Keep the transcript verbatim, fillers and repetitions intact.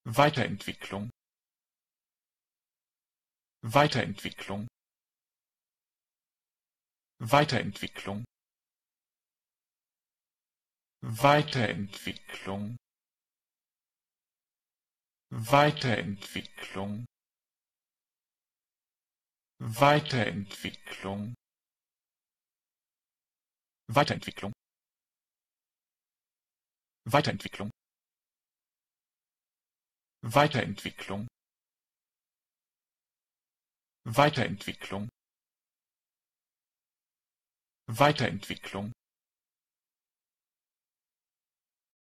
Weiterentwicklung, Weiterentwicklung, Weiterentwicklung, Weiterentwicklung, Weiterentwicklung, Weiterentwicklung, Weiterentwicklung, Weiterentwicklung, Weiterentwicklung, Weiterentwicklung, Weiterentwicklung,